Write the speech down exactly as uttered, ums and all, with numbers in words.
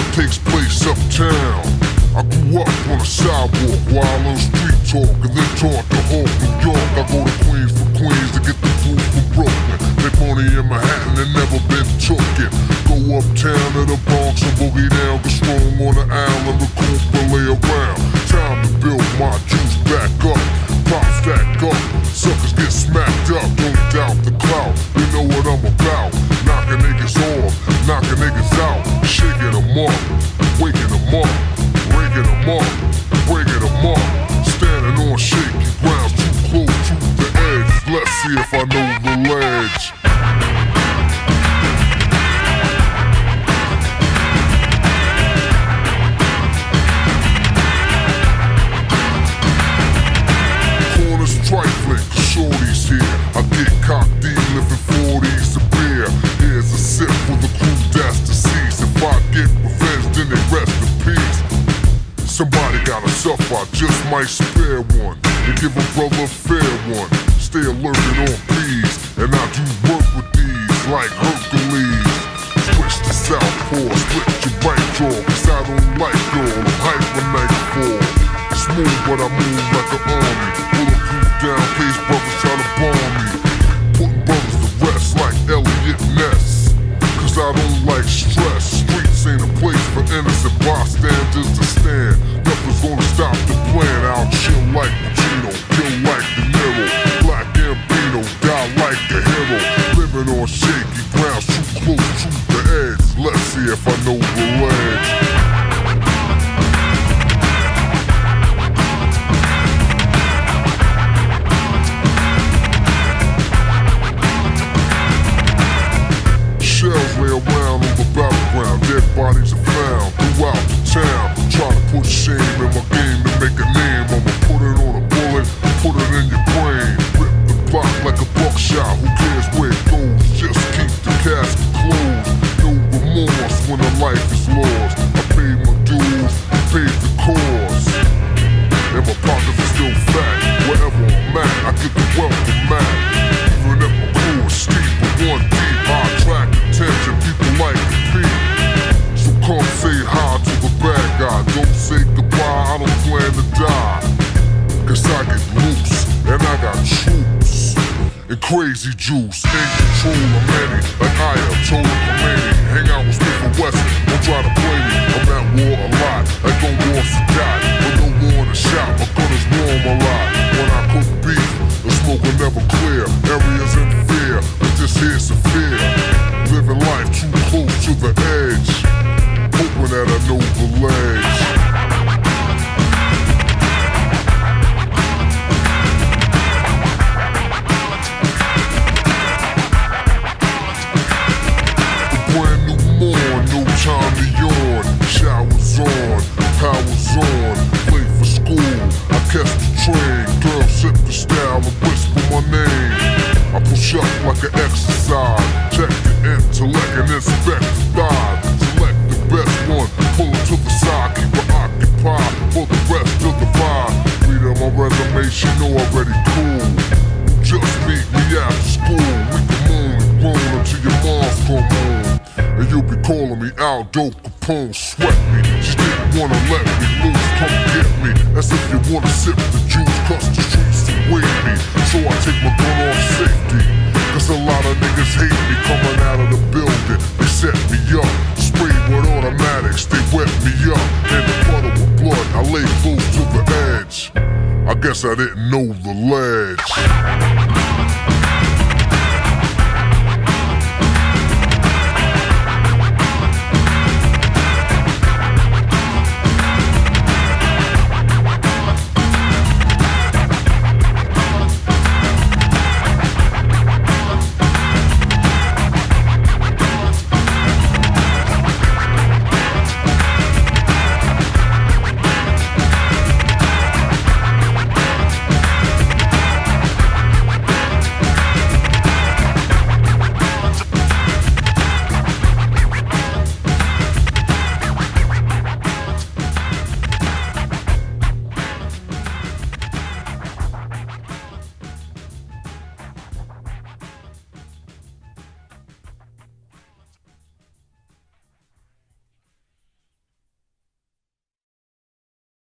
takes place uptown. I grew up on a sidewalk while on street talk, and then taught to Hawk, New York. I go to Queens for Queens to get the food from Brooklyn. Make money in Manhattan and never been tookin'. Go uptown to the Bronx and boogie down, get strong on the island, recoup and lay around. Time to build my juice back up, pop stack up, suckers get smacked up, don't doubt the clout. You know what I'm about, knocking niggas off, knocking niggas out, shaking them up, waking them up, breaking them up, breaking them up, standing on shaky ground, too close to the edge. Let's see if I know the ledge. Trifling, shorties here. I get cocked in, living forties to beer. Here's a sip for the crew that's deceased. If I get revenge, then they rest in peace. Somebody gotta suffer, I just might spare one and give a brother a fair one. Stay alerted on bees, and I do work with these like Hercules. Switch to southpaw, split your right jaw, cause I don't like y'all. I'm hyper nightfall. Smooth, but I move like an army. Bulletproof down, case brothers try to bomb me. Putting brothers to rest like Elliot Ness. Cause I don't like stress. Streets ain't a place for innocent bystanders to stand. Nothing's gonna stop the plan. I'll chill like Pacino, kill like De Niro. Black Gambino, die like a hero. Living on shaky ground, too close to the edge. Let's see if I know the ledge. Shells lay around on the battleground, dead bodies are found throughout the town. Try to put shame in my game to make a name. I'ma put it on a bullet, put it in your brain. Rip the block like a buckshot, who cares where it goes? Just keep the casket closed. No remorse when a life is lost. I paid my dues, paid the cost, and my pockets are still fat. Wherever I'm at, I get the wealth from Mac. Even if my crew is steep, but one deep, high track attention, people like to peep. So come say hi to the bad guy. Don't say goodbye, I don't plan to die. Cause I get loose, and I got troops and crazy juice. Ain't control of many, like I am told Khomeini. Hang out with Smith and Wesson, don't try to play me. I'm at war a lot, like on war Sadat. But no war in the shop, my gun is warm a lot. When I cook beef, the smoke will never clear. Areas in fear, but this here's severe. Living life too close to the edge, hoping that I know the ledge. A brand new morn, no time to yawn. Showers on, powers on, late for school. I catch the train, girls sip the style and whisper my name. I push up like an exercise, check the intellect and inspect the thigh. Select the best one, pull it to the side, keep it occupied for the rest of the vibe. Read on my resume, she know already cool. Just meet me after school, we can moon and groan until your mom's come home. And you'll be calling me Aldo Capone, sweat me. She didn't wanna let me loose, come get me. As if you wanna sip the juice, cause the streets await me. So I take my gun off safety, cause a lot of niggas hate me coming out of the building. They set me up, sprayed with automatics, they wet me up. In the puddle with blood, I lay close to the edge. I guess I didn't know the ledge.